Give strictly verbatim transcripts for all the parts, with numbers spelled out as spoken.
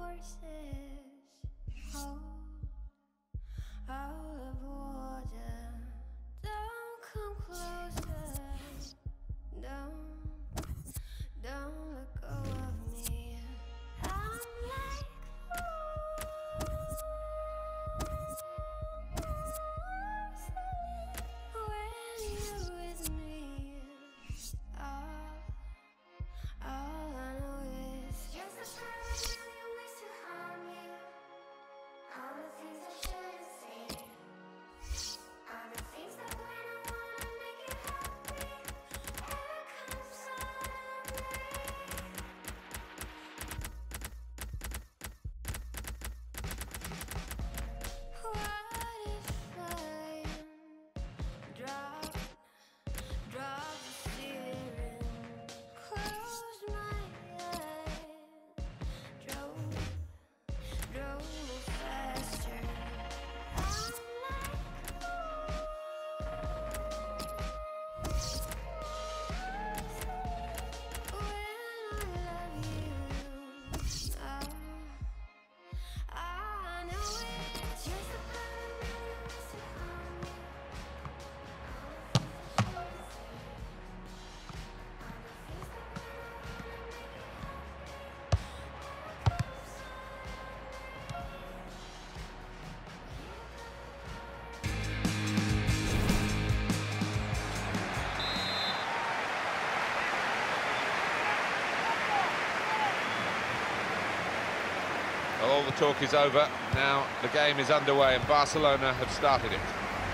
All the talk is over. Now the game is underway and Barcelona have started it.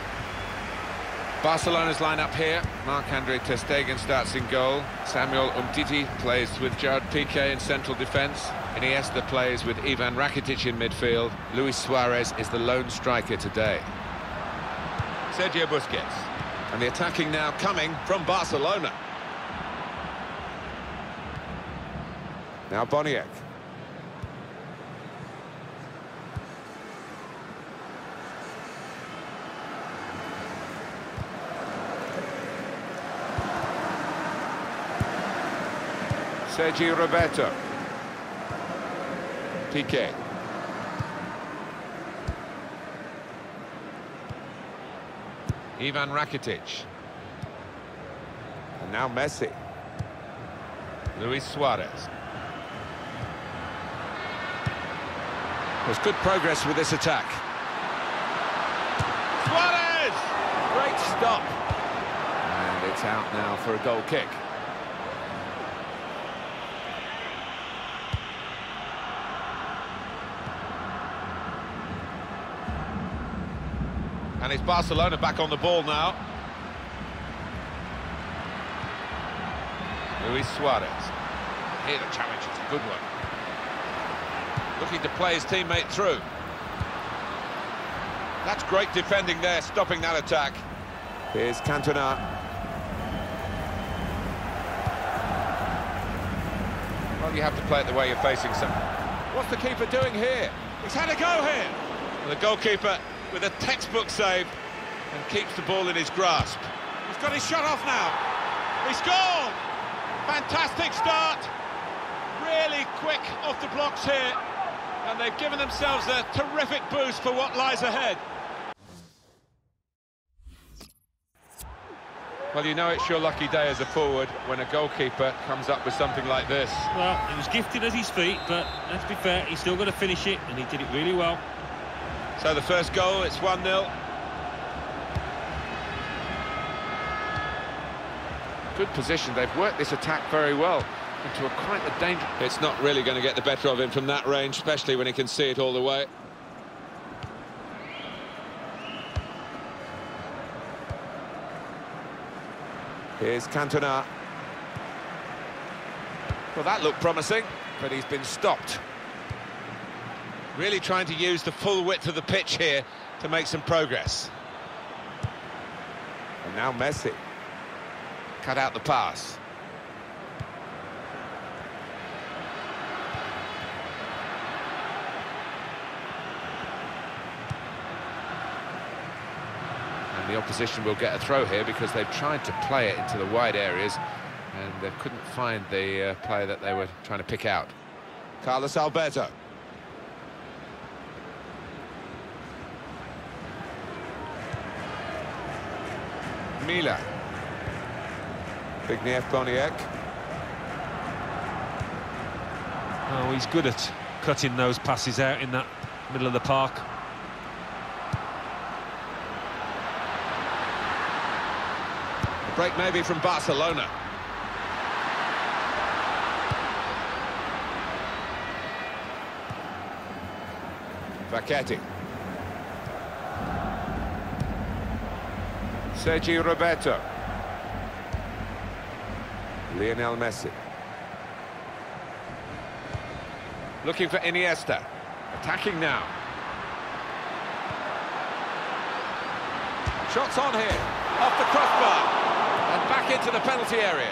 Barcelona's line-up here. Marc-Andre ter Stegen starts in goal. Samuel Umtiti plays with Gerard Piqué in central defence. Iniesta plays with Ivan Rakitic in midfield. Luis Suarez is the lone striker today. Sergio Busquets. And the attacking now coming from Barcelona. Now Boniek. Sergi Roberto. Piqué. Ivan Rakitic. And now Messi. Luis Suarez. There's good progress with this attack. Suarez! Great stop. And it's out now for a goal kick. And it's Barcelona back on the ball now. Luis Suarez. Here the challenge is a good one. Looking to play his teammate through. That's great defending there, stopping that attack. Here's Cantona. Well, you have to play it the way you're facing someone. What's the keeper doing here? He's had a go here. And the goalkeeper with a textbook save and keeps the ball in his grasp. He's got his shot off now. He's gone! Fantastic start. Really quick off the blocks here. And they've given themselves a terrific boost for what lies ahead. Well, you know it's your lucky day as a forward when a goalkeeper comes up with something like this. Well, he was gifted at his feet, but let's be fair, he's still got to finish it, and he did it really well. So the first goal, it's one nil. Good position, they've worked this attack very well into a quite a danger. It's not really going to get the better of him from that range, especially when he can see it all the way. Here's Cantona. Well, that looked promising, but he's been stopped. Really trying to use the full width of the pitch here to make some progress. And now Messi. Cut out the pass. And the opposition will get a throw here because they've tried to play it into the wide areas and they couldn't find the uh, player that they were trying to pick out. Carlos Alberto. Mila. Zbigniew Boniek. Oh, he's good at cutting those passes out in that middle of the park. Break maybe from Barcelona. Facchetti. Sergi Roberto. Lionel Messi. Looking for Iniesta. Attacking now. Shots on here. Off the crossbar. And back into the penalty area.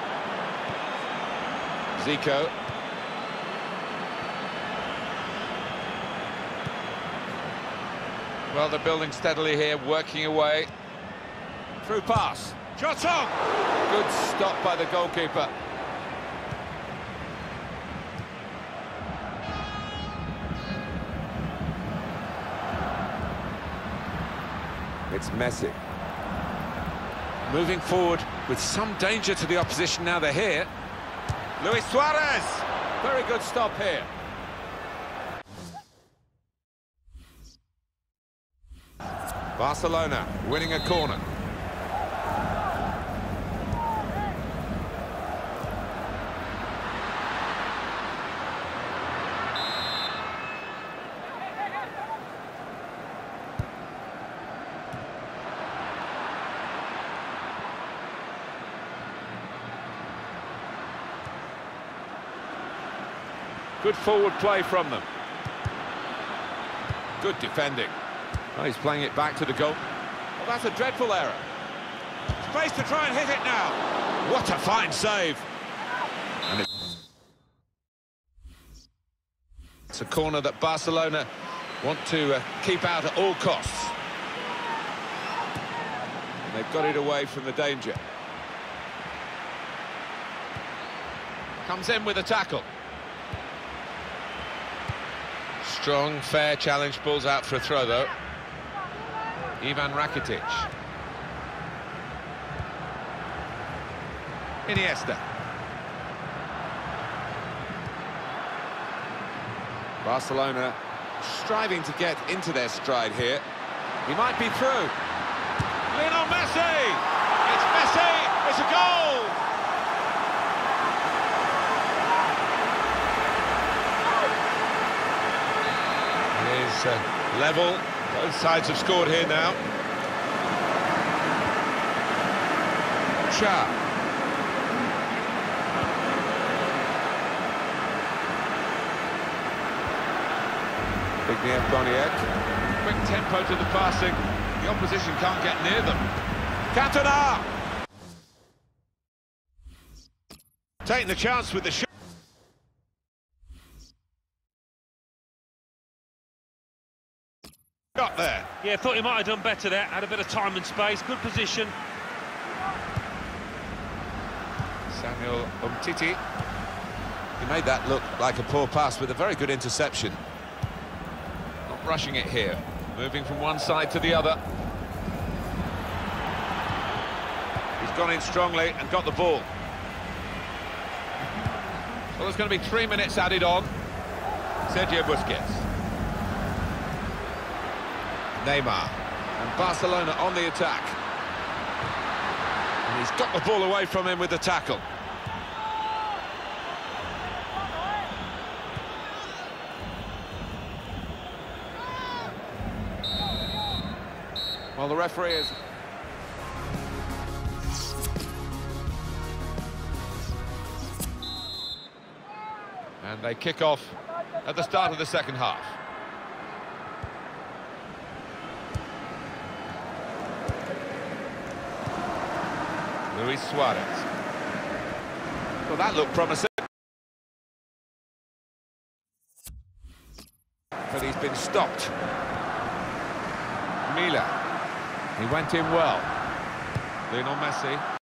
Zico. Well, they're building steadily here, working away. Through pass. Shots on! Good stop by the goalkeeper. It's Messi. Moving forward with some danger to the opposition now they're here. Luis Suarez! Very good stop here. Barcelona winning a corner. Good forward play from them. Good defending. Oh, he's playing it back to the goal. Well, that's a dreadful error. Space to try and hit it now. What a fine save. And it's a corner that Barcelona want to uh, keep out at all costs. And they've got it away from the danger. Comes in with a tackle. Strong, fair challenge, pulls out for a throw, though. Ivan Rakitic. Iniesta. Barcelona striving to get into their stride here. He might be through. Lionel Messi! It's Messi! It's a goal! It is uh, level. Both sides have scored here now. Cha. Zbigniew Boniek. Quick tempo to the passing. The opposition can't get near them. Cantona! Taking the chance with the shot. Got there. Yeah, thought he might have done better there. Had a bit of time and space. Good position. Samuel Umtiti. He made that look like a poor pass with a very good interception. Not rushing it here. Moving from one side to the other. He's gone in strongly and got the ball. Well, there's going to be three minutes added on. Sergio Busquets. Neymar. And Barcelona on the attack. And he's got the ball away from him with the tackle. Well, the referee is... And they kick off at the start of the second half. Luis Suarez. Well, that looked promising. But he's been stopped. Mila. He went in well. Lionel Messi.